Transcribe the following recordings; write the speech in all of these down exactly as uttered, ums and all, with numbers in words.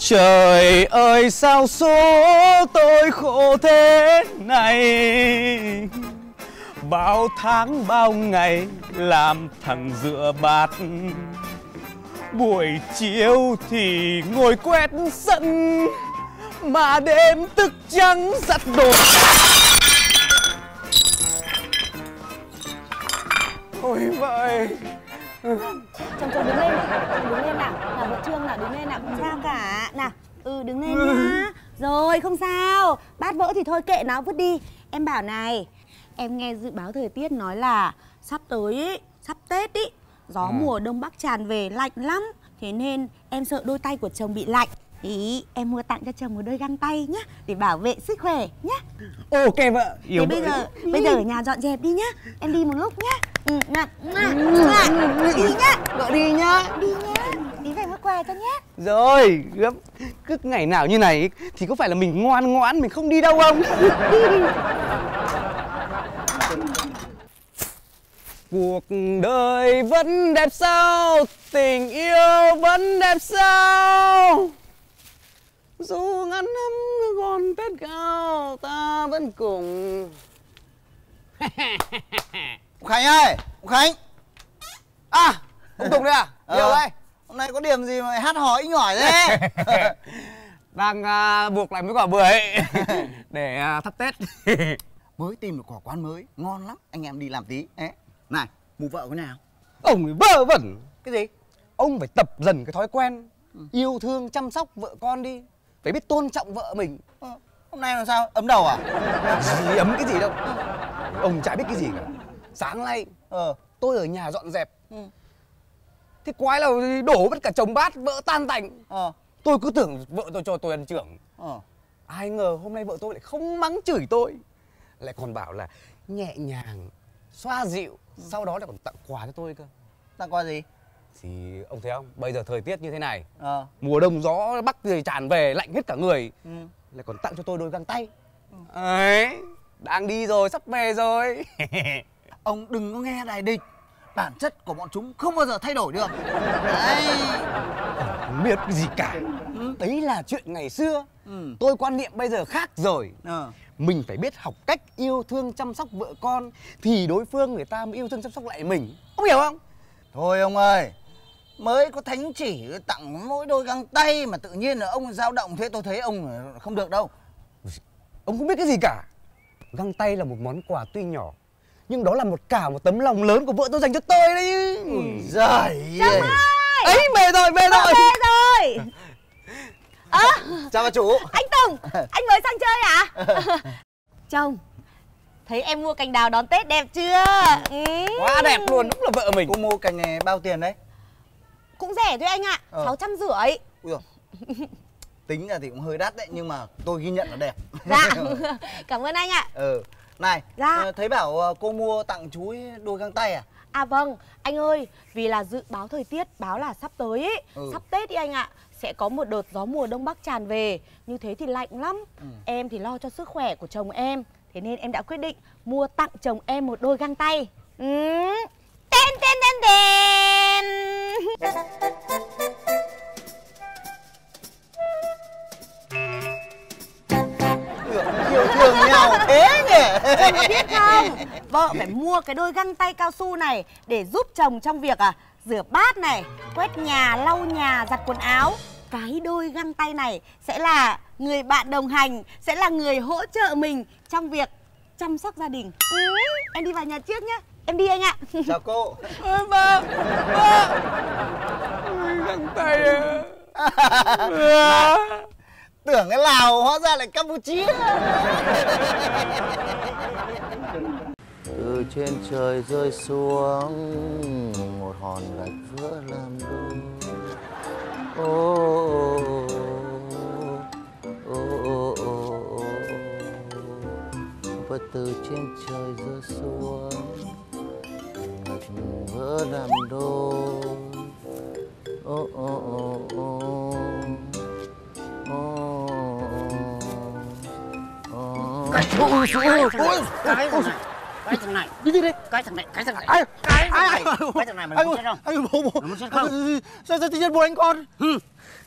Trời ơi sao số tôi khổ thế này, bao tháng bao ngày làm thằng rửa bát, buổi chiều thì ngồi quét sân, mà đêm thức trắng giặt đồ. Ôi vậy. Chồng chồng đứng lên đi, chồng đứng lên nào, nào vợ Trương nào đứng lên nào, không sao cả, nào, ừ đứng lên nhá. Rồi không sao, bát vỡ thì thôi kệ nó vứt đi. Em bảo này, em nghe dự báo thời tiết nói là sắp tới ý, sắp Tết ý, gió ừ. mùa đông bắc tràn về lạnh lắm, thế nên em sợ đôi tay của chồng bị lạnh. Ý, em mua tặng cho chồng một đôi găng tay nhá, để bảo vệ sức khỏe nhá. Ok vợ. Yêu thế bây giờ, bây giờ ở nhà dọn dẹp đi nhá, em đi một lúc nhá. Ừ, nè, nè, đi nhá. Vợ đi nhá. Đi nhá, đi về mua quà cho nhá. Rồi, gấp cứ ngày nào như này thì có phải là mình ngoan ngoãn mình không đi đâu không? Cuộc đời vẫn đẹp sao, tình yêu vẫn đẹp sao, dù ngắn năm còn Tết cao ta vẫn cùng. Ông Khánh ơi, ông Khánh. À, ông Tùng đây à? Ờ, Nhiều đây. hôm nay có điểm gì mà hát hò inh ỏi thế? Đang uh, buộc lại mấy quả bưởi để uh, thắp Tết. Mới tìm được quả quán mới, ngon lắm, anh em đi làm tí. Ê, này, mụ vợ có nào? Ông ấy vơ vẩn. Cái gì? Ông phải tập dần cái thói quen ừ. yêu thương chăm sóc vợ con đi, phải biết tôn trọng vợ mình. Ờ, hôm nay làm sao? Ấm đầu à? Gì ấm cái gì đâu. Ông chả biết cái gì cả. Sáng nay ờ. tôi ở nhà dọn dẹp ừ. thế quái là đổ mất cả chồng bát, vợ tan tành. ờ. Tôi cứ tưởng vợ tôi cho tôi ăn trưởng. ờ. Ai ngờ hôm nay vợ tôi lại không mắng chửi tôi, lại còn bảo là nhẹ nhàng xoa dịu, ừ. sau đó lại còn tặng quà cho tôi cơ. Tặng quà gì? Thì ông thấy không, bây giờ thời tiết như thế này, ờ. mùa đông gió bắc thì tràn về lạnh hết cả người, ừ. lại còn tặng cho tôi đôi găng tay. ừ. Ấy, đang đi rồi, sắp về rồi. Ông đừng có nghe đài địch, bản chất của bọn chúng không bao giờ thay đổi được. Đấy. Không biết cái gì cả. ừ. Đấy là chuyện ngày xưa. ừ. Tôi quan niệm bây giờ khác rồi. ờ. Mình phải biết học cách yêu thương chăm sóc vợ con, thì đối phương người ta mới yêu thương chăm sóc lại mình. Ông hiểu không? Thôi ông ơi, mới có thánh chỉ tặng mỗi đôi găng tay mà tự nhiên là ông dao động thế, tôi thấy ông không được đâu. Ông không biết cái gì cả. Găng tay là một món quà tuy nhỏ, nhưng đó là một cả một tấm lòng lớn của vợ tôi dành cho tôi đấy. ừ. Giời Chồng ơi! Ấy, về rồi, về rồi. Về rồi. Ơ, à, chào bà chủ. Anh Tùng, anh mới sang chơi à? Chồng, thấy em mua cành đào đón Tết đẹp chưa? ừ. Quá đẹp luôn, đúng là vợ mình. Cô mua cành này bao tiền đấy? Cũng rẻ thôi anh ạ, ờ. sáu trăm rưỡi. Ui dồi. Tính ra thì cũng hơi đắt đấy, nhưng mà tôi ghi nhận là đẹp. Dạ, cảm ơn anh ạ. ừ. Này, dạ. thấy bảo cô mua tặng chú ấy đôi găng tay à? À vâng, anh ơi, vì là dự báo thời tiết báo là sắp tới ấy, ừ. sắp Tết đi anh ạ, sẽ có một đợt gió mùa đông bắc tràn về, như thế thì lạnh lắm. ừ. Em thì lo cho sức khỏe của chồng em, thế nên em đã quyết định mua tặng chồng em một đôi găng tay. ừ. Tên tên tên tên. Yêu thương nhau thế nhỉ? Chồng có biết không, vợ phải mua cái đôi găng tay cao su này để giúp chồng trong việc à rửa bát này, quét nhà, lau nhà, giặt quần áo. Cái đôi găng tay này sẽ là người bạn đồng hành, sẽ là người hỗ trợ mình trong việc chăm sóc gia đình. ừ, Em đi vào nhà trước nhá, em đi anh ạ. Chào cô. Ôi ba, ba. Ôi, găng tay à. Tưởng cái Lào hóa ra lại Campuchia. Từ trên trời rơi xuống một hòn gạch vỡ làm đôi. Ô ô ô ô ô. Và từ trên trời rơi xuống gạch vỡ làm đôi. Ô ô ô ô. Ôi, ôi, ôi, ôi, cái thằng này, cái thằng này, đi đi đi, cái thằng này, cái thằng này, ai, cái thằng ai, này, cái thằng này mày muốn chết không? Anh bố bố, Mày muốn chết không? sao sao tự nhiên buồn anh con? Ừ.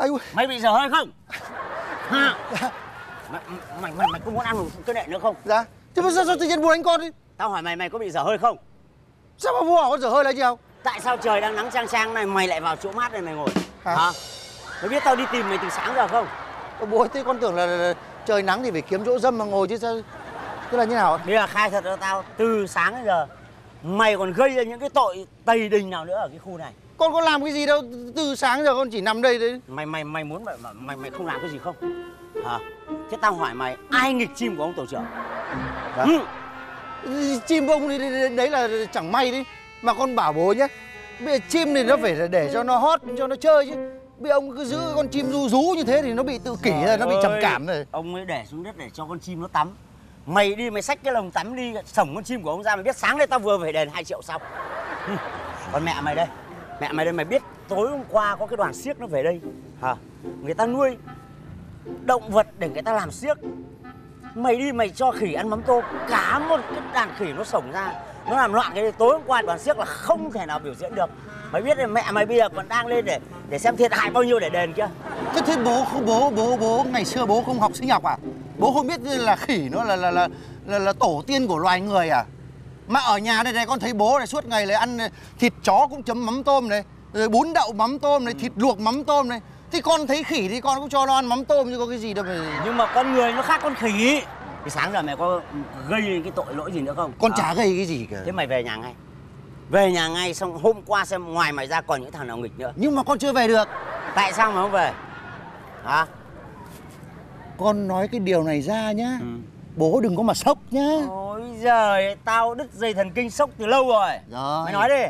Ai ui. Mày bị dở hơi không? Ha. Mày, mày, mày, mày có muốn ăn một cái nệ nữa không? Dạ. Thế mà sao, sao tự nhiên bố đánh con đi? Tao hỏi mày, mày có bị dở hơi không? Sao mà bố hỏi con dở hơi là gì không? Tại sao trời đang nắng chang chang này mày lại vào chỗ mát này mày ngồi? Hả? Hả? Mày biết tao đi tìm mày từ sáng giờ không? Ôi, bố ơi, thế con tưởng là, là, là trời nắng thì phải kiếm chỗ dâm mà ngồi chứ sao? Thế là như nào? Bây giờ khai thật cho tao, từ sáng đến giờ mày còn gây ra những cái tội tày đình nào nữa ở cái khu này? Con có làm cái gì đâu, từ sáng giờ con chỉ nằm đây đấy. Mày mày mày muốn mày mày mày không làm cái gì không? Hả? Thế tao hỏi mày, ai nghịch chim của ông tổ trưởng? Dạ. Ừ. Chim của ông đấy, đấy là chẳng may đi. Mà con bảo bố nhé, bây giờ chim thì nó phải để cho nó hót, cho nó chơi chứ. Bây giờ ông cứ giữ con chim ru rú như thế thì nó bị tự kỷ rồi, nó bị trầm cảm rồi. Ông ấy để xuống đất để cho con chim nó tắm. Mày đi mày xách cái lồng tắm đi, sổng con chim của ông ra, mày biết sáng nay tao vừa phải đền hai triệu xong. Còn mẹ mày đây, mẹ mày đây, mày biết tối hôm qua có cái đoàn xiếc nó về đây hả? Người ta nuôi động vật để người ta làm xiếc. Mày đi mày cho khỉ ăn mắm tôm, cả một cái đàn khỉ nó sổng ra, nó làm loạn cái tối hôm qua đoàn xiếc là không thể nào biểu diễn được. Mày biết là mẹ mày bây giờ còn đang lên để để xem thiệt hại bao nhiêu để đền kia. Thế thế bố không bố bố bố ngày xưa bố không học sinh học à? Bố không biết là khỉ nó là là là là, là tổ tiên của loài người à? Mà ở nhà đây này con thấy bố này suốt ngày là ăn thịt chó cũng chấm mắm tôm này, rồi bún đậu mắm tôm này, thịt luộc mắm tôm này. Thì con thấy khỉ thì con cũng cho nó ăn mắm tôm chứ có cái gì đâu mà. Nhưng mà con người nó khác con khỉ. Thì sáng giờ mày có gây cái tội lỗi gì nữa không? Con à. chả gây cái gì cả. Thế mày về nhà ngay. Về nhà ngay xong hôm qua xem ngoài mày ra còn những thằng nào nghịch nữa. Nhưng mà con chưa về được. Tại sao mà không về? Hả? Con nói cái điều này ra nhá. Ừ. Bố đừng có mà sốc nhá. Ôi giời, tao đứt dây thần kinh sốc từ lâu rồi. Rồi. Mày nói đi.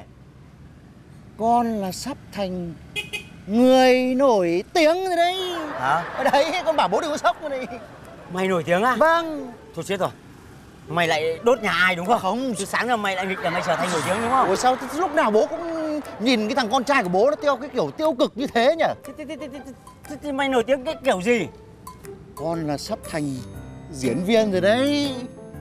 Con là sắp thành người nổi tiếng rồi đấy. Hả? Ở đấy con bảo bố đừng có sốc này. Mày nổi tiếng à? Vâng. Thôi chết rồi. Mày lại đốt nhà ai đúng không? Không. Từ sáng giờ mày lại nghịch để mày trở thành nổi tiếng đúng không? Ủa sao lúc nào bố cũng nhìn cái thằng con trai của bố nó theo cái kiểu tiêu cực như thế nhỉ? Thế, thế, thế, thế, thế, thế mày nổi tiếng cái kiểu gì? Con là sắp thành diễn viên rồi đấy.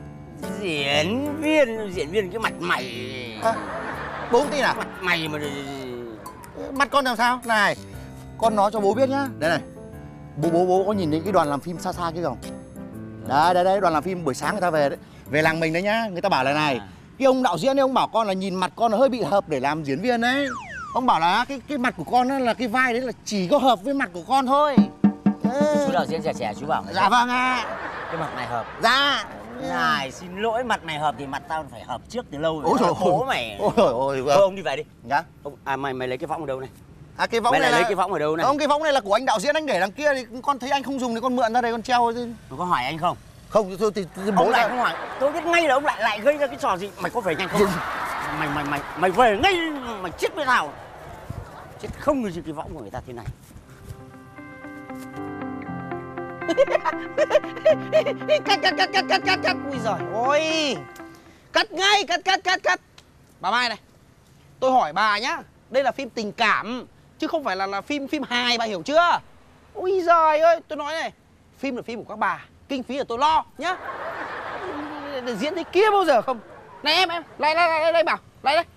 Diễn viên, diễn viên cái mặt mày. À, bố không tin à? Mặt mày mà... Mặt con làm sao? Này, con nói cho bố biết nhá. Đây này, bố bố bố có nhìn thấy cái đoàn làm phim xa xa kia không? Đấy, đấy, đấy, đoàn làm phim buổi sáng người ta về đấy. Về làng mình đấy nhá, người ta bảo là này, cái ông đạo diễn ấy, ông bảo con là nhìn mặt con là hơi bị hợp để làm diễn viên đấy. Ông bảo là cái cái mặt của con đó là cái vai đấy là chỉ có hợp với mặt của con thôi. Thế... Chú đạo diễn trẻ trẻ chú bảo. Dạ vâng ạ. À. Cái mặt này hợp. Dạ. Này, xin lỗi, mặt này hợp thì mặt tao phải hợp trước từ lâu rồi. Ôi trời bố mày. Ôi trời ơi. Thôi ông đi về đi. Dạ. Ông, à mày mày lấy cái võng ở đâu này? À cái võng mày này lại là... lấy cái võng ở đâu này? Ông cái võng này là của anh đạo diễn, anh để đằng kia thì con thấy anh không dùng thì con mượn ra đây con treo chứ. Mày có hỏi anh không? Không, thôi thì, thì bố ông lại ra... không hỏi. Tôi biết ngay là ông lại lại gây ra cái trò gì. Mày có về nhanh không? mày mày mày mày về ngay, mày chết với tao. Chết không như cái võng của người ta thế này. Cắt cắt cắt cắt cắt cắt cắt. Ui giời ôi. Cắt ngay, cắt cắt cắt cắt. Bà Mai này, tôi hỏi bà nhá, đây là phim tình cảm chứ không phải là là phim phim hài, bà hiểu chưa? Ui giời ơi, tôi nói này, phim là phim của các bà, kinh phí là tôi lo nhá. Để diễn thế kia bao giờ không? Này em em, lại lại lại đây bảo, lại đây.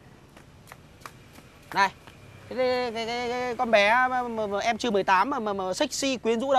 Này, cái, cái, cái, cái, cái con bé mà, mà, mà em chưa mười tám mà, mà mà sexy quyến rũ đâu?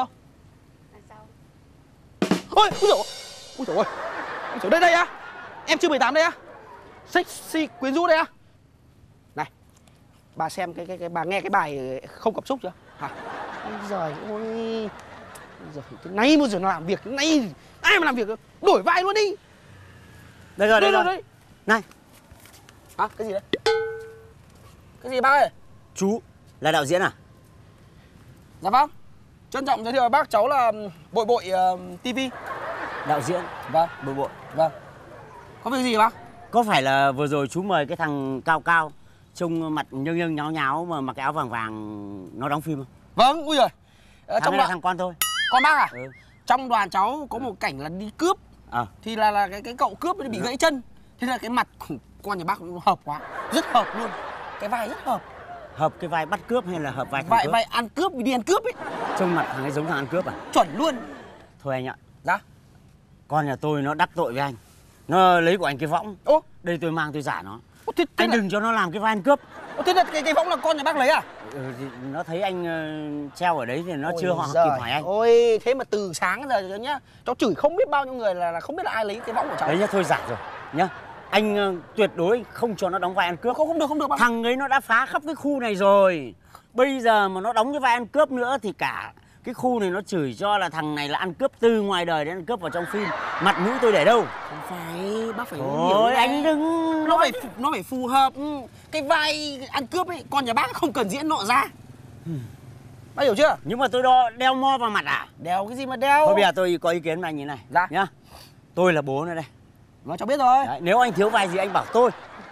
Ôi, ôi dồi, ôi dồi ôi, ôi dồi, đây đây á, em chưa mười tám đây á, sexy quyến rũ đây á. Này, bà xem cái cái cái bà nghe cái bài Không Cảm Xúc chưa? Hả? Ôi giời ôi, giời, cái này bao giờ nó làm việc, cái này ai mà làm việc được, đổi vai luôn đi. Đây rồi, đây, đây rồi. đây. Này. Hả? Cái gì đấy? Cái gì bác ơi? Chú là đạo diễn à? Dạ vâng. Trân trọng giới thiệu với bác, cháu là Bội Bội uh, ti vi. Đạo diễn. Vâng. Bội Bội. Vâng. Có việc gì bác? Có phải là vừa rồi chú mời cái thằng cao cao trông mặt nhâng nhâng nháo nháo mà mặc cái áo vàng vàng nó đóng phim không? Vâng, ui giời. Thằng Trong này đoạn... là thằng con tôi. Con bác à? Ừ. Trong đoàn cháu có một cảnh là đi cướp. À. Thì là là cái cái cậu cướp bị gãy chân. Thế là cái mặt của con nhà bác nó hợp quá, rất hợp luôn. Cái vai rất hợp. Hợp cái vai bắt cướp hay là hợp vai thằng vai cướp? vai ăn cướp, đi ăn cướp ấy. Trông mặt thằng ấy giống thằng ăn cướp à? Chuẩn luôn. Thôi anh ạ. Dạ. Con nhà tôi nó đắc tội với anh. Nó lấy của anh cái võng. Ô, đây tôi mang tôi giả nó. thế, thế Anh là... đừng cho nó làm cái vai ăn cướp. Ồ, thế là cái, cái võng là con nhà bác lấy à? Ừ, thì nó thấy anh uh, treo ở đấy thì nó Ôi chưa họ giời, kịp hỏi anh. Ôi, thế mà từ sáng đến giờ nhá, cháu chửi không biết bao nhiêu người là, là không biết là ai lấy cái võng của cháu. Đấy nhá, thôi giả rồi nhá. Anh uh, tuyệt đối không cho nó đóng vai ăn cướp. Không, không được, không được bác. Thằng ấy nó đã phá khắp cái khu này rồi. Bây giờ mà nó đóng cái vai ăn cướp nữa thì cả cái khu này nó chửi cho là thằng này là ăn cướp từ ngoài đời đến ăn cướp vào trong phim. Mặt mũi tôi để đâu? Không phải, bác phải hiểu Thôi như anh này. đừng. Nó phải nó phải phù hợp. Cái vai ăn cướp ấy, con nhà bác không cần diễn nọ ra. Bác hiểu chưa? Nhưng mà tôi đo đeo mo vào mặt à? Đeo cái gì mà đeo? Thôi bây giờ tôi có ý kiến với anh như này. Dạ. Nhá. Tôi là bố nữa đây. Nó cháu biết rồi. Đấy, nếu anh thiếu vai gì anh bảo tôi.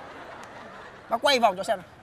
Bác quay vòng cho xem nào.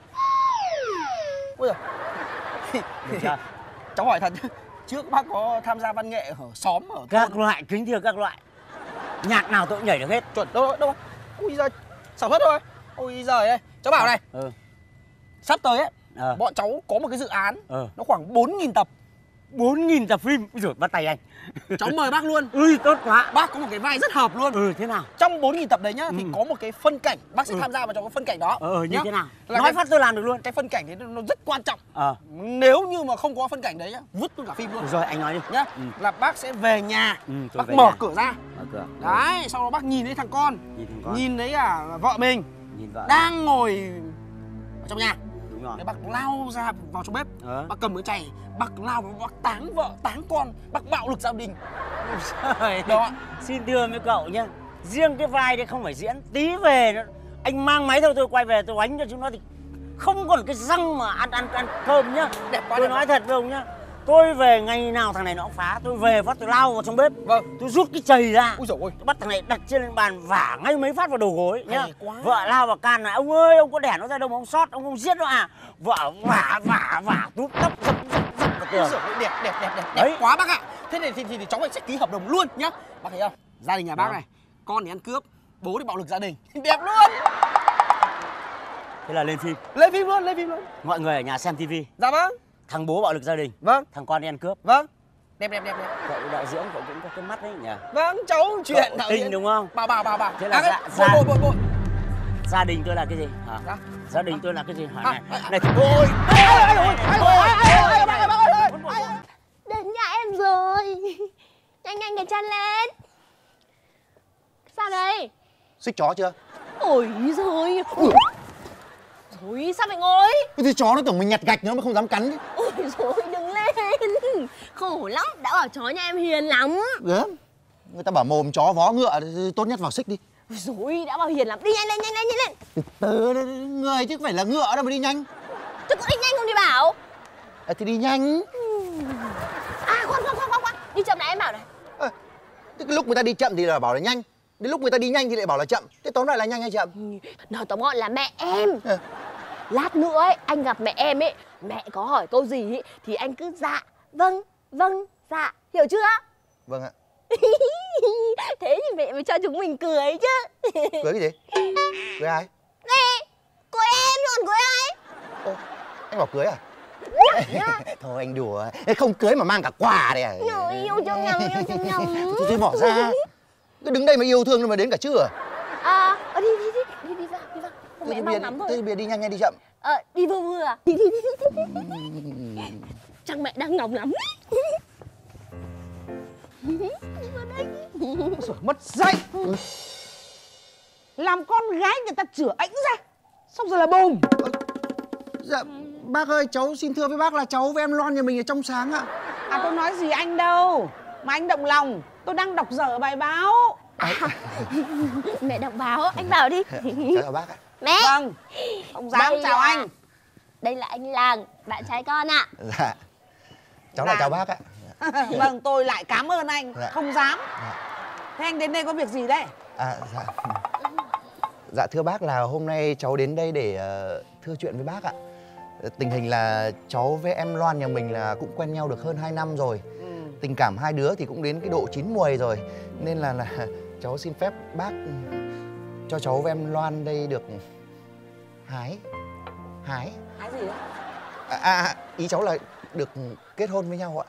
Ôi giời. Được chưa? Cháu hỏi thật, trước bác có tham gia văn nghệ ở xóm ở Các thôn? loại, kính thưa các loại. Nhạc nào tôi cũng nhảy được hết. Chuẩn đâu đâu. Ui giời, sản xuất thôi. Ôi giời ơi, cháu bảo này, Ừ. sắp tới ấy, Ờ. bọn cháu có một cái dự án, Ờ. nó khoảng bốn nghìn tập. bốn nghìn tập phim. Úi dồi, bắt tay anh. Cháu mời bác luôn. Ui, tốt quá. Bác có một cái vai rất hợp luôn. Ừ, thế nào? Trong bốn nghìn tập đấy nhá, thì Ừ. có một cái phân cảnh, bác sẽ Ừ. tham gia vào trong cái phân cảnh đó. Ờ, như nhá. thế nào? Là Nói cái, phát tôi làm được luôn. cái phân cảnh đấy nó rất quan trọng. Ờ. Nếu như mà không có phân cảnh đấy nhá, vứt luôn cả phim luôn. Được rồi, anh nói đi. Nhá, Ừ. là bác sẽ về nhà, Ừ, tôi bác về mở nhà. cửa ra. Mở cửa. Đấy, sau đó bác nhìn thấy thằng con, Nhìn thằng con. nhìn thấy à vợ mình Nhìn vợ. đang ngồi ở trong nhà. Đúng rồi. Thế bác lao ra vào trong bếp, Ờ. bác cầm cái chày, bác lao vào, bác táng vợ, táng con, bác bạo lực gia đình. Trời. Đó. Xin thưa với cậu nhá, riêng cái vai đấy không phải diễn. Tí về nó, anh mang máy theo tôi quay về tôi đánh cho chúng nó thì không còn cái răng mà ăn ăn ăn cơm nhá. Đẹp quá, Tôi đẹp nói quá. thật với ông nhá, tôi về ngày nào thằng này nó cũng phá. Tôi về phát tôi lao vào trong bếp. Vâng. Tôi rút cái chày ra. Ui dồi ôi. Tôi bắt thằng này đặt trên bàn vả ngay mấy phát vào đầu gối nhá. Hay quá. Vợ lao vào can này, ông ơi ông có đẻ nó ra đâu mà ông sót, ông không giết nó à? Vợ vả vả vả tút tóc dập dập dập vào Ui tường. dồi ôi, đẹp đẹp đẹp đẹp Đấy. đẹp quá bác ạ. Thế này thì, thì, thì cháu phải sẽ ký hợp đồng luôn nhá. Bác thấy không? Gia đình nhà bác Vâng. này, con thì ăn cướp, bố thì bạo lực gia đình. Đẹp luôn. Thế là lên phim. Lên phim luôn, lên phim luôn. Mọi người ở nhà xem tivi. Dạ vâng. Thằng bố bạo lực gia đình, Vâng. thằng con đi ăn cướp. Vâng. Đẹp đẹp đẹp đẹp. Cậu đạo diễn cậu cũng có cái mắt đấy nhỉ? Vâng, cháu chuyện Cậu đạo tinh diễn. đúng không? Bảo bảo bảo bảo. Thế là Bác ơi, dạ- bội dạ. bội bội bội. Gia đình tôi là cái gì? Hả? Dạ. Gia đình tôi là cái gì? Hỏi À, này. à, Này thì ôi. Ai ơi, ai ơi, ai ơi, ai ơi, ai ơi, bác ơi, bác ơi, ai ơi. Đến nhà em rồi. Nhanh nhanh cái chân lên. Sao đây? Xích chó chưa? Ôi giời. Thôi sao mày ngồi? Cái thì chó nó tưởng mình nhặt gạch nó mà không dám cắn chứ. Ôi giời đừng lên. Khổ lắm. Đã bảo chó nhà em hiền lắm. Gớm. Người ta bảo mồm chó vó ngựa thì tốt nhất vào xích đi. Ôi dồi đã bảo hiền lắm. Đi nhanh lên nhanh lên nhanh lên. Từ từ, người chứ không phải là ngựa đâu mà đi nhanh. Chứ có đi nhanh không đi bảo. À, thì đi nhanh. À khoan khoan khoan khoan khoan. Đi chậm này em bảo này. À, thế cái lúc người ta đi chậm thì là bảo là nhanh. Đến lúc người ta đi nhanh thì lại bảo là chậm. Thế tóm lại là nhanh hay chậm? Nói tóm gọn là mẹ em. À, Lát nữa ấy, anh gặp mẹ em ấy, mẹ có hỏi câu gì ấy, thì anh cứ dạ, vâng, vâng, dạ, hiểu chưa? vâng ạ. Thế thì mẹ mới cho chúng mình cười chứ. Cưới cái gì? Cưới ai? Nè, cười em chứ còn cười ai? Ô, anh bảo cưới à? Thôi anh đùa. Ê, không cưới mà mang cả quà đây à? Trời, yêu chung nhau, yêu chung nhau. Thôi, thôi bỏ ra. Cứ đứng đây mà yêu thương mà đến cả trưa. À, à đi, đi, đi, đi, đi vào, đi vào. Mẹ Thế thì mong bây giờ, lắm thế rồi. thì bây giờ đi nhanh hay đi chậm? Ờ, đi vừa vừa. Đi, đi, đi, đi, đi. Chắc mẹ đang ngóng lắm. Rồi mất dạy. Làm con gái người ta chửa ảnh ra, xong rồi là bùm. Dạ, bác ơi, cháu xin thưa với bác là cháu với em Loan nhà mình ở trong sáng ạ. À tôi nói gì anh đâu mà anh động lòng. Tôi đang đọc dở bài báo. Mẹ đọc báo, anh bảo đi. Chào bác ạ. Mẹ, Vâng, không dám Đây chào là- anh. đây là anh Làng, bạn trai con ạ. Dạ. Cháu lại Dạ. chào bác ạ. Vâng, tôi lại cảm ơn anh. Dạ. Không dám. Dạ. Thế anh đến đây có việc gì đây? À, dạ. Dạ thưa bác là hôm nay cháu đến đây để uh, thưa chuyện với bác ạ. Tình hình là cháu với em Loan nhà mình là cũng quen nhau được hơn hai năm rồi. Ừ. Tình cảm hai đứa thì cũng đến cái độ chín muồi rồi. Nên là là cháu xin phép bác cho cháu với em Loan đây được hái. Hái. Hái gì đấy? À, à, ý cháu là được kết hôn với nhau ạ.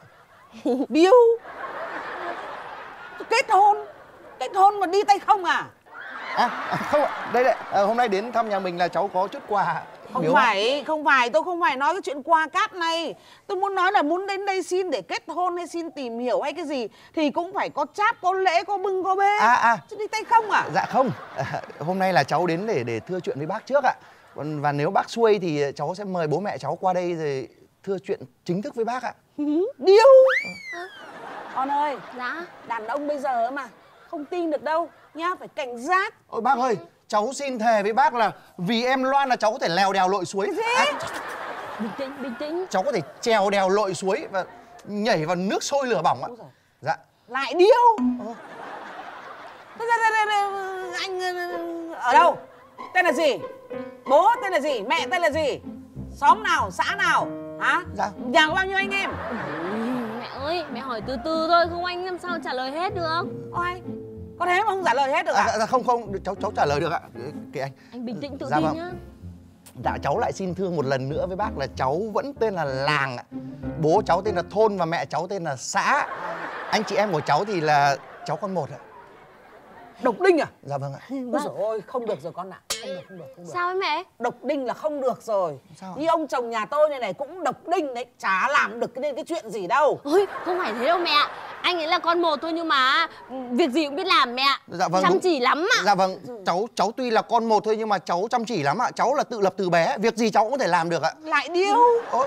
Bill. Kết hôn. Kết hôn mà đi tay không à? À, không ạ, đây đây, à, hôm nay đến thăm nhà mình là cháu có chút quà. Không phải, không phải, tôi không phải nói cái chuyện qua cáp này. Tôi muốn nói là muốn đến đây xin để kết hôn hay xin tìm hiểu hay cái gì thì cũng phải có cháp, có lễ, có bưng, có bê. À à. Chứ đi tay không à? Dạ không, à, hôm nay là cháu đến để để thưa chuyện với bác trước ạ. Còn và nếu bác xuôi thì cháu sẽ mời bố mẹ cháu qua đây rồi thưa chuyện chính thức với bác ạ. Điêu. À. Con ơi, Dạ. đàn ông bây giờ mà không tin được đâu nhá, phải cảnh giác. Ôi bác ơi, cháu xin thề với bác là vì em Loan là cháu có thể lèo đèo lội suối. Cái gì? À, Bình tĩnh, bình tĩnh. cháu có thể trèo đèo lội suối và nhảy vào nước sôi lửa bỏng ạ. Dạ. Lại điêu. Ờ. Thế ra, ra, ra, ra, anh ở đâu? Tên là gì? Bố tên là gì? Mẹ tên là gì? Xóm nào? Xã nào? Hả? Dạ. Nhà có bao nhiêu anh em? Ui, mẹ ơi, mẹ hỏi từ từ thôi, không anh làm sao trả lời hết được. Ôi, có thế mà không trả lời hết được à? À, dạ, dạ không không, cháu cháu trả lời được ạ. Kìa anh. Anh bình tĩnh tự Dạ tin vâng. nhá. Dạ cháu lại xin thưa một lần nữa với bác là cháu vẫn tên là Làng ạ. Bố cháu tên là Thôn và mẹ cháu tên là Xã. Anh chị em của cháu thì là cháu con một ạ. Độc đinh à? Dạ vâng ạ. Ôi dồi ôi, không được rồi con ạ. Không được, không được, không được. Sao ấy mẹ? Độc đinh là không được rồi. Sao? Như ông chồng nhà tôi này này cũng độc đinh đấy, chả làm được cái, cái chuyện gì đâu. Ôi, không phải thế đâu mẹ. Anh ấy là con một thôi nhưng mà việc gì cũng biết làm mẹ. Dạ vâng. Chăm đúng. chỉ lắm ạ. Dạ vâng, cháu cháu tuy là con một thôi nhưng mà cháu chăm chỉ lắm ạ. Cháu là tự lập từ bé, việc gì cháu cũng có thể làm được ạ. Lại điêu. Ôi,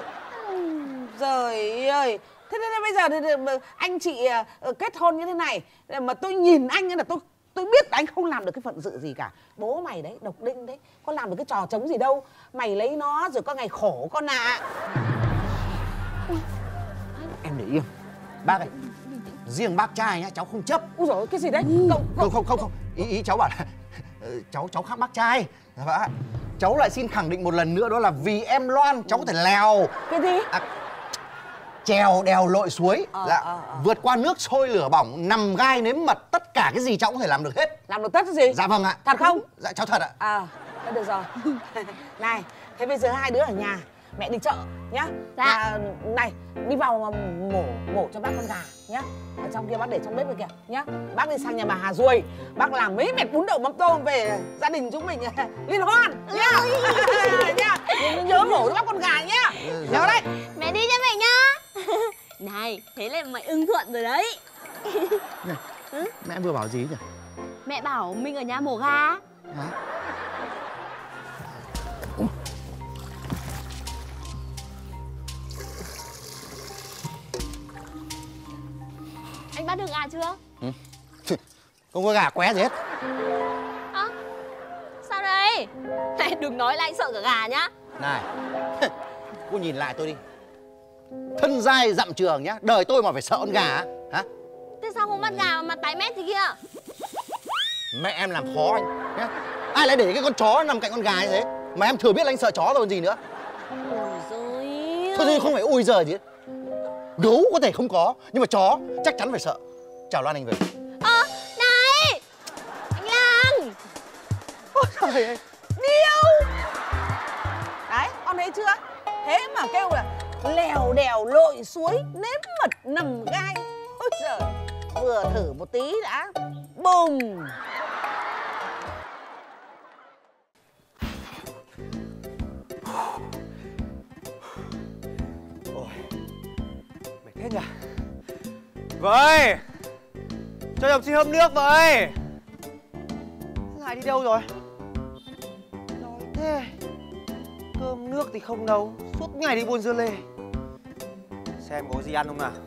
Trời ơi. Thế nên bây giờ thì, thì, anh chị uh, kết hôn như thế này mà tôi nhìn anh ấy là tôi tôi biết anh không làm được cái phận sự gì cả. Bố mày đấy, độc đinh đấy, có làm được cái trò trống gì đâu. Mày lấy nó rồi có ngày khổ con ạ. À. em để yên. Bác ơi, riêng bác trai nhá, cháu không chấp. Úi dồi ôi, cái gì đấy? Cậu, Không không không không, ý ý cháu bảo là cháu cháu khác bác trai. Dạ vâng ạ. Cháu lại xin khẳng định một lần nữa đó là vì em Loan cháu có thể lèo. Cái gì? À, trèo đèo lội suối, Ờ, dạ, ờ, ờ. vượt qua nước sôi lửa bỏng, nằm gai nếm mật, tất cả cái gì cháu có thể làm được hết. Làm được tất cái gì? Dạ vâng ạ. Thật không? Dạ cháu thật ạ. À, thế được rồi. Này, thế bây giờ hai đứa ở nhà, mẹ đi chợ nhá. Dạ. Là, này, đi vào mà mổ mổ cho bác con gà nhá. Ở trong kia bác để trong bếp rồi kìa nhá. Bác đi sang nhà bà Hà Ruồi, bác làm mấy mẹt bún đậu mắm tôm về gia đình chúng mình liên hoan nhá. Nhá. Nhớ, nhớ mổ cho bác con gà nhá. Nhớ đấy. Mẹ đi cho mẹ nhá. Này, thế là mày ưng thuận rồi đấy. Này, mẹ vừa bảo gì nhỉ? Mẹ bảo mình ở nhà mổ gà. Hả? Anh bắt được gà chưa? Ừ. Không có gà qué gì hết. À, sao đây? Này, đừng nói là anh sợ cả gà nhá. Này, cô nhìn lại tôi đi. Thân dai dặm trường nhá, đời tôi mà phải sợ con gà á, hả? Thế sao không bắt gà mà tái mét thế kia? Mẹ em làm khó anh nhá. Ai lại để cái con chó nằm cạnh con gà như thế? Mà em thừa biết là anh sợ chó rồi còn gì nữa. Ôi giời. Thôi thôi không phải ui giời gì hết. Gấu có thể không có, nhưng mà chó chắc chắn phải sợ. Chào Loan, anh về. Ơ, à, này! Anh Lang! Ôi trời ơi, điêu. Đấy, con thấy chưa? Thế mà kêu là lèo đèo lội suối, nếm mật nằm gai. Ôi trời, vừa thử một tí đã bùm. Mệt thế nhỉ? Vợ ơi! Cho chồng xin hâm nước vợ ơi! Ngài đi đâu rồi? Nói thế. Cơm nước thì không nấu, suốt ngày đi buôn dưa lê. Xem có gì ăn không nào?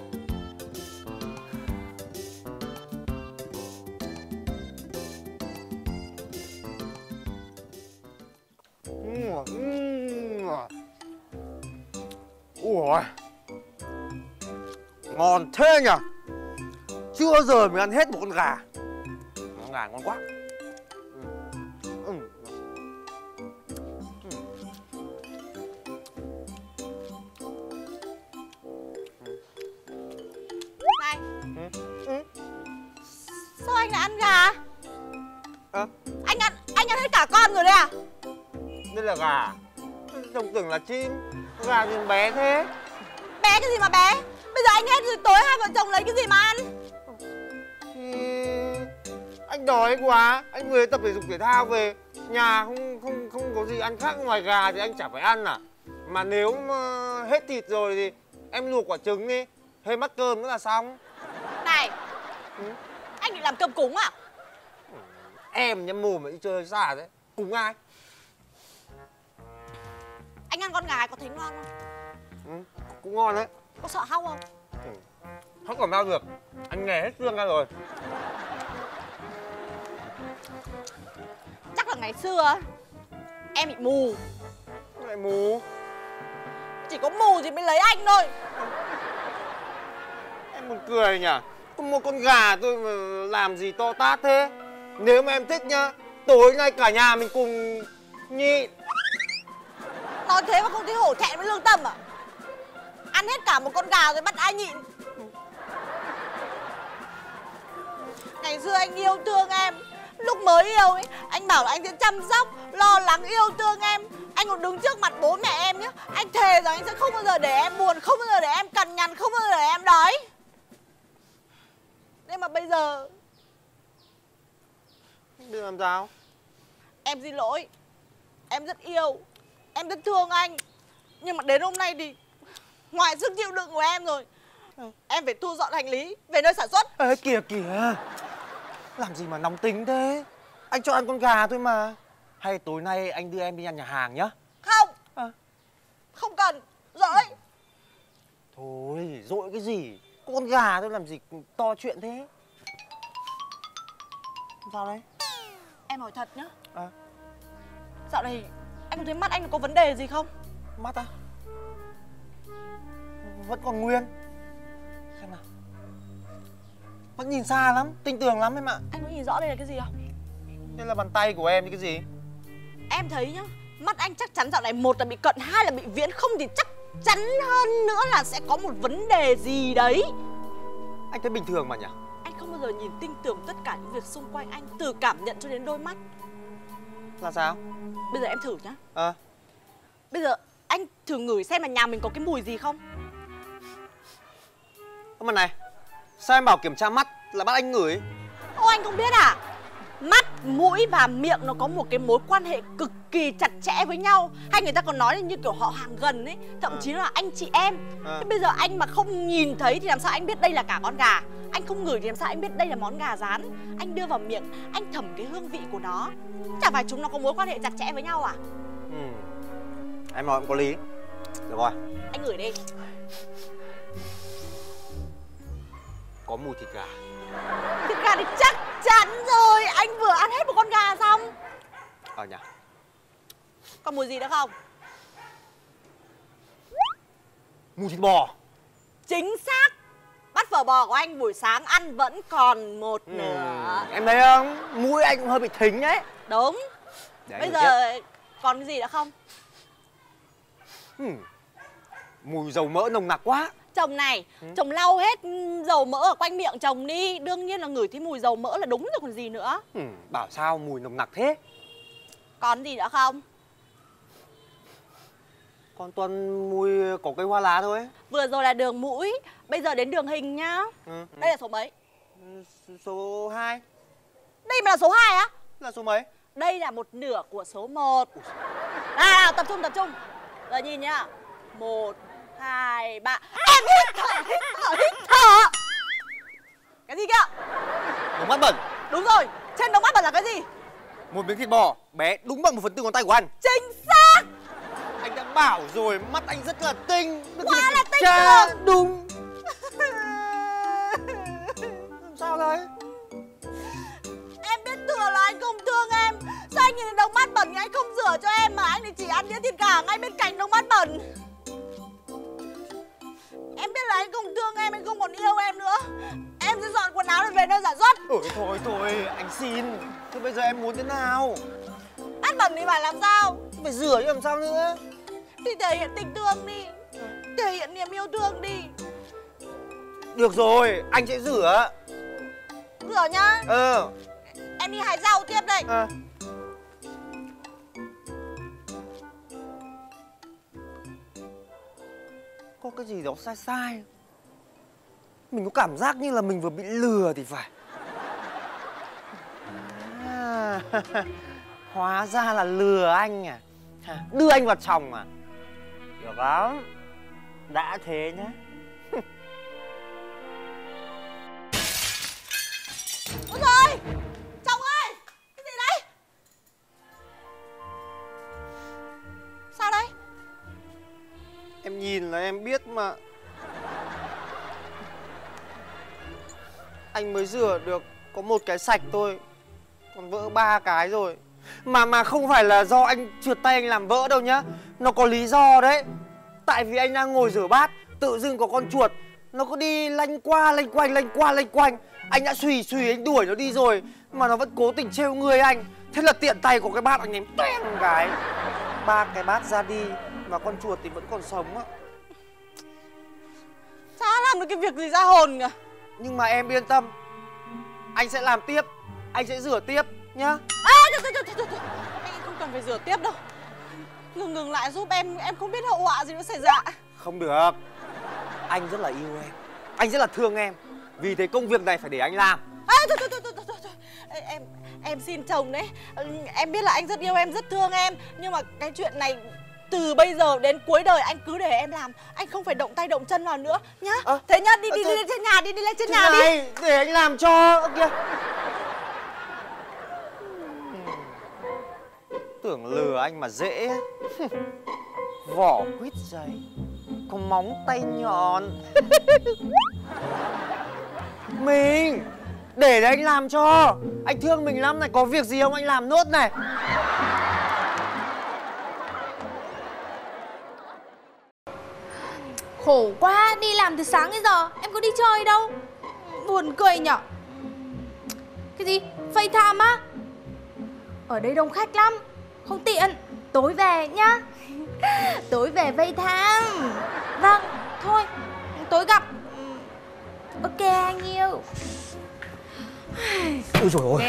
Ủa, ngon thế nhỉ? Chưa bao giờ mình ăn hết một con gà. Con gà ngon quá. Ừ. Này, Ừ. sao anh lại ăn gà? À, Anh ăn anh ăn hết cả con rồi đấy à? đây là gà. Trông tưởng là chim. Gà thì bé thế. Bé cái gì mà bé? Bây giờ anh hết rồi, tối hai vợ chồng lấy cái gì mà ăn? Thì anh anh đói quá. Anh vừa tập thể dục thể thao về, nhà không không không có gì ăn khác ngoài gà thì anh chả phải ăn à? Mà nếu mà hết thịt rồi thì em luộc quả trứng đi, thêm bát cơm nữa là xong. Này, ừ? Anh định làm cơm cúng à? Em nhắm mồm mà đi chơi xa đấy. Cúng ai? Anh ăn con gà có thấy ngon không? Ừ, cũng ngon đấy. Có sợ hóc không? Ừ. Hóc còn bao được. Anh nghè hết xương ra rồi. Chắc là ngày xưa em bị mù. Lại mù? Chỉ có mù thì mới lấy anh thôi. Em buồn cười nhỉ. Có một con gà tôi mà làm gì to tát thế. Nếu mà em thích nhá, tối nay cả nhà mình cùng nhịn. Nói thế mà không thấy hổ thẹn với lương tâm à? Ăn hết cả một con gà rồi bắt ai nhịn? Ngày xưa anh yêu thương em, lúc mới yêu ấy, anh bảo là anh sẽ chăm sóc, lo lắng yêu thương em. Anh còn đứng trước mặt bố mẹ em nhé. Anh thề rằng anh sẽ không bao giờ để em buồn, không bao giờ để em cằn nhằn, không bao giờ để em đói. Nhưng mà bây giờ... Bây giờ làm sao? Em xin lỗi. Em rất yêu, em rất thương anh. Nhưng mà đến hôm nay thì ngoài sức chịu đựng của em rồi. Em phải thu dọn hành lý về nơi sản xuất. Ê kìa kìa, làm gì mà nóng tính thế? Anh cho ăn con gà thôi mà. Hay tối nay anh đưa em đi ăn nhà hàng nhá. Không à. Không cần, dỗi. Thôi, dỗi cái gì? Có con gà thôi làm gì to chuyện thế? Sao đấy? Em hỏi thật nhá. À. Dạo này anh có thấy mắt anh có vấn đề gì không? Mắt à? Vẫn còn nguyên. Xem nào. Vẫn nhìn xa lắm, tinh tường lắm em ạ. Anh có nhìn rõ đây là cái gì không? Đây là bàn tay của em chứ cái gì? Em thấy nhá, mắt anh chắc chắn dạo này một là bị cận, hai là bị viễn, không thì chắc chắn hơn nữa là sẽ có một vấn đề gì đấy. Anh thấy bình thường mà nhỉ? Anh không bao giờ nhìn tinh tường tất cả những việc xung quanh anh, từ cảm nhận cho đến đôi mắt. Là sao? Bây giờ em thử nhá. À. Bây giờ anh thử ngửi xem là nhà mình có cái mùi gì không. Ơ mà này, sao em bảo kiểm tra mắt là bắt anh ngửi? Ô anh không biết à? Mắt, mũi và miệng nó có một cái mối quan hệ cực kỳ chặt chẽ với nhau. Hay người ta còn nói là như kiểu họ hàng gần ấy. Thậm à. chí là anh chị em à. Thế bây giờ anh mà không nhìn thấy thì làm sao anh biết đây là cả con gà? Anh không ngửi thì làm sao anh biết đây là món gà rán? Anh đưa vào miệng, anh thẩm cái hương vị của nó. Chả phải chúng nó có mối quan hệ chặt chẽ với nhau à? Ừ. Em nói cũng có lý. Được rồi. Anh ngửi đi. Có mùi thịt gà. Thịt gà thì chắc chắn rồi. Anh vừa ăn hết một con gà xong. Ờ nhỉ. Còn mùi gì nữa không? Mùi thịt bò. Chính xác. Bát phở bò của anh buổi sáng ăn vẫn còn một ừ. nửa. Em thấy không? Mũi anh cũng hơi bị thính đấy. Đúng. Để bây giờ tiếp. Còn cái gì nữa không? Ừ. Mùi dầu mỡ nồng nặc quá. Chồng này, ừ. chồng lau hết dầu mỡ ở quanh miệng chồng đi. Đương nhiên là ngửi thấy mùi dầu mỡ là đúng rồi còn gì nữa. Ừ. Bảo sao mùi nồng nặc thế? Còn gì nữa không? Còn toàn mùi có cây hoa lá thôi. Vừa rồi là đường mũi, bây giờ đến đường hình nhá. ừ. Đây là số mấy? Số hai. Đây mà là số hai á? Là số mấy? Đây là một nửa của số một. Nào, tập trung tập trung. Giờ nhìn nhá. Một, hai, ba. Em hít thở, hít thở, hít thở. Cái gì kia? Đống mắt bẩn. Đúng rồi, trên đống mắt bẩn là cái gì? Một miếng thịt bò bé đúng bằng một phần tư ngón tay của anh. Chính xác. Anh đã bảo rồi, mắt anh rất là tinh. Quá là tinh tường. Đúng. Làm sao đấy? Em biết thừa là anh không thương em. Sao anh nhìn thấy đống mắt bẩn thì anh không rửa cho em, mà anh thì chỉ ăn đĩa thịt gà ngay bên cạnh đống mắt bẩn. Em biết là anh không thương em, anh không còn yêu em nữa. Em sẽ dọn quần áo để về nơi sản xuất. Ôi thôi thôi, anh xin. Thế bây giờ em muốn thế nào? Bát bẩn thì phải làm sao? Phải rửa chứ làm sao nữa. Thì thể hiện tình thương đi. Thể hiện niềm yêu thương đi. Được rồi, anh sẽ rửa. Rửa nhá. Ờ. Em đi hái rau tiếp đây. À. Có cái gì đó sai sai. Mình có cảm giác như là mình vừa bị lừa thì phải. Hóa ra là lừa anh à? Đưa anh vào chồng à? Được lắm. Đã thế nhá. Ôi trời, chồng ơi, cái gì đấy? Sao đấy? Em nhìn là em biết mà. Anh mới rửa được có một cái sạch thôi, còn vỡ ba cái rồi. Mà mà không phải là do anh trượt tay anh làm vỡ đâu nhá. Nó có lý do đấy. Tại vì anh đang ngồi rửa bát, tự dưng có con chuột nó cứ đi lanh qua lanh quanh lanh qua lanh quanh. Anh đã xùy xùy anh đuổi nó đi rồi mà nó vẫn cố tình trêu người anh. Thế là tiện tay của cái bát anh ném toeng cái, ba cái bát ra đi mà con chuột thì vẫn còn sống á. Chả làm được cái việc gì ra hồn cả. Nhưng mà em yên tâm, anh sẽ làm tiếp, anh sẽ rửa tiếp nhá. À, thôi, thôi, thôi, thôi, thôi. Anh không cần phải rửa tiếp đâu. Ngừng ngừng lại giúp em, em không biết hậu họa gì nó xảy ra. Không được. Anh rất là yêu em, anh rất là thương em. Vì thế công việc này phải để anh làm. À, thôi, thôi, thôi, thôi, thôi, thôi. Em, em xin chồng đấy. Em biết là anh rất yêu em, rất thương em. Nhưng mà cái chuyện này từ bây giờ đến cuối đời anh cứ để em làm. Anh không phải động tay động chân vào nữa nhá. À, thế nhá, đi đi, đi lên trên nhà đi, đi lên trên nhà này, đi. Để anh làm cho. Ơ kìa. Tưởng lừa anh mà dễ. Vỏ quýt dày, có móng tay nhọn. Mình để đấy anh làm cho. Anh thương mình lắm này, có việc gì không anh làm nốt này. Khổ quá, đi làm từ sáng đến giờ em có đi chơi đâu. Buồn cười nhở. Cái gì? FaceTime á? Ở đây đông khách lắm, không tiện. Tối về nhá. Tối về FaceTime. Vâng, thôi, tối gặp. Ok anh yêu. Ôi dồi ôi.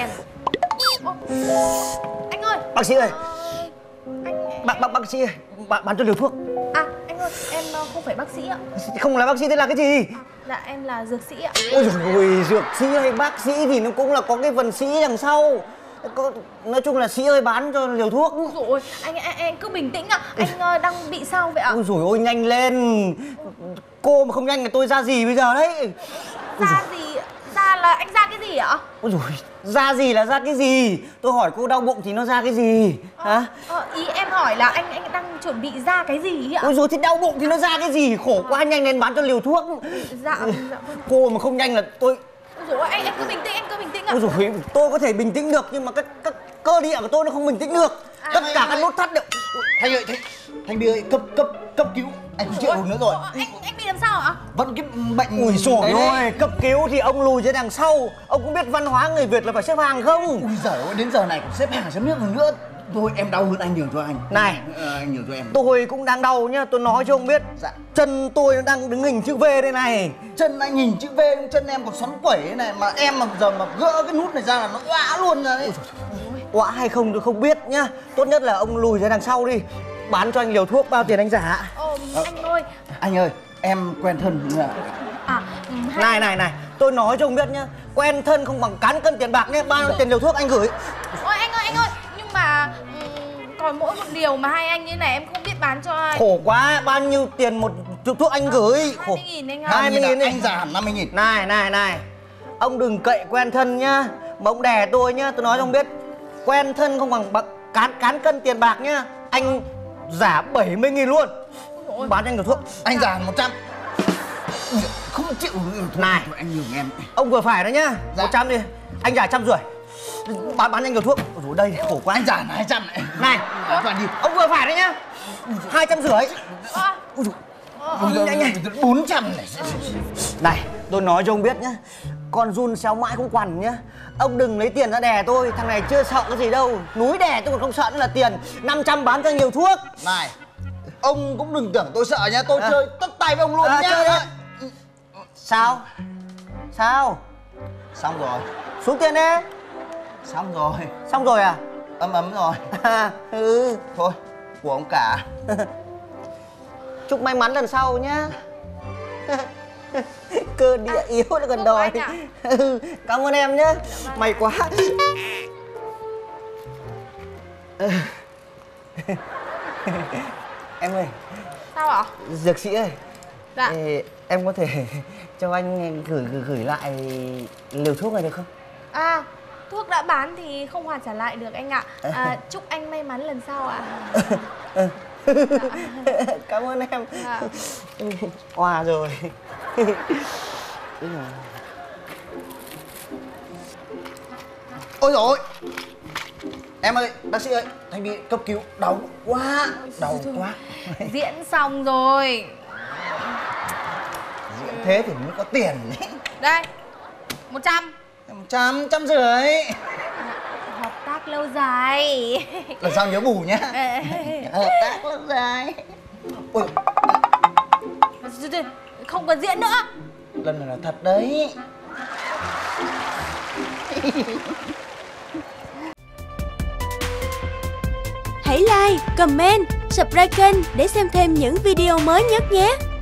Anh ơi. Bác sĩ ơi. Anh... Bác, bác, bác sĩ ơi, bán, bán cho liều thuốc. À anh ơi, em không phải bác sĩ ạ. Không là bác sĩ, thế là cái gì? Dạ em là dược sĩ ạ. Ôi dồi ôi, dược sĩ hay bác sĩ thì nó cũng là có cái phần sĩ đằng sau. Có, nói chung là sĩ ơi bán cho liều thuốc. Ôi dồi ôi, anh, anh, anh cứ bình tĩnh ạ. Anh uh, đang bị sao vậy ạ? Ôi dồi ôi, nhanh lên. Cô mà không nhanh thì tôi ra gì bây giờ đấy? Ra gì? Ra là anh ra cái gì ạ? Ôi dồi, ra gì là ra cái gì? Tôi hỏi cô đau bụng thì nó ra cái gì? Ờ, Hả? Ờ, ý em hỏi là anh anh đang chuẩn bị ra cái gì ạ? Ôi dồi, thì đau bụng thì nó ra cái gì? Khổ quá, nhanh lên bán cho liều thuốc. Dạ, dạ vâng. Cô mà không nhanh là tôi... Ôi dồi ôi, anh, anh cứ bình tĩnh, anh cứ bình tĩnh ạ. Ôi dồi, tôi có thể bình tĩnh được nhưng mà cái, cái cơ địa của tôi nó không bình tĩnh được. À, Tất cả các nút thắt đều... Thanh ơi, Thanh, Thanh Bia ơi, cấp cấp cấp cứu. Anh không chịu được nữa rồi. Ủa, anh anh bị làm sao ạ? Vẫn cái bệnh. Ui dồi đấy ôi, đấy. cấp cứu thì ông lùi ra đằng sau. Ông cũng biết văn hóa người Việt là phải xếp hàng không? Ui giời ơi, đến giờ này còn xếp hàng xếp nước nữa. Thôi em đau hơn anh nhường cho anh. Này, ờ, anh nhường cho em. tôi cũng đang đau nhá, tôi nói cho ông biết. Dạ. Chân tôi nó đang đứng hình chữ V đây này. Chân anh nhìn chữ V, chân em còn xoắn quẩy thế này. Mà em mà giờ mà gỡ cái nút này ra là nó oã luôn ra đấy. Oã hay không tôi không biết nhá. Tốt nhất là ông lùi ra đằng sau đi. Bán cho anh liều thuốc bao tiền anh trả. Ồ, anh ơi. Anh ơi, em quen thân. À, ừ, hai... Này này này, tôi nói cho ông biết nhá. Quen thân không bằng cán cân tiền bạc nhé. Bao nhiêu tiền liều thuốc anh gửi. Ôi anh ơi, anh ơi. Nhưng mà um, còn mỗi một liều mà hai anh như này em không biết bán cho ai. Khổ quá, bao nhiêu tiền một chục thuốc anh gửi. hai mươi nghìn anh ạ. hai mươi nghìn đi. Anh giảm năm mươi nghìn. Này này này, ông đừng cậy quen thân nhá. Mà ông đè tôi nhá, tôi nói cho ông biết. Quen thân không bằng bạc, cán cán cân tiền bạc nhá. Anh giả bảy mươi nghìn luôn. Ôi. Bán cho anh liều thuốc. Anh giảm một trăm. Không chịu được. Này, anh nhường em. ông vừa phải đó nhá. Dạ. Một trăm đi. Anh trả trăm rưỡi. Bán bán anh liều thuốc. Ôi dồi, đây khổ quá. Anh giảm hai trăm này. Này, Toàn đi. ông vừa phải đấy nhá. Hai trăm rưỡi. À. Ôi dồi, nhanh nhanh. Bốn trăm này. Này, tôi nói cho ông biết nhá. Con run xéo mãi không quằn nhá. Ông đừng lấy tiền ra đè tôi. Thằng này chưa sợ cái gì đâu. Núi đè tôi còn không sợ nữa là tiền. Năm trăm bán cho nhiều thuốc. Này, ông cũng đừng tưởng tôi sợ nhá. Tôi À. chơi tất tay với ông luôn À, nhá. chơi đấy. Sao? Sao? Xong rồi. Xuống tiền đi. Xong rồi. Xong rồi à? Ấm ấm rồi. Ừ. Thôi, của ông cả. Chúc may mắn lần sau nhá. Cơ địa à, yếu là còn đòi. À? Ừ, cảm ơn em nhá. May quá. Em ơi, Sao ạ? dược sĩ ơi. Dạ. Ê, em có thể cho anh gửi gửi, gửi lại liều thuốc này được không? À, thuốc đã bán thì không hoàn trả lại được anh ạ. À, chúc anh may mắn lần sau ạ. Dạ. Cảm ơn em. Dạ. Hòa rồi. Ôi dồi ôi. Em ơi, bác sĩ ơi, Thanh bị cấp cứu, đau quá, đau quá. Diễn xong rồi. Diễn thế thì mới có tiền. Đây, một trăm. Trăm, trăm rưỡi. Hợp tác lâu dài. Lần sau nhớ bù nhá. Hợp tác lâu dài. Ôi, Không cần diễn nữa. lần này là thật đấy. Hãy like, comment, subscribe kênh để xem thêm những video mới nhất nhé.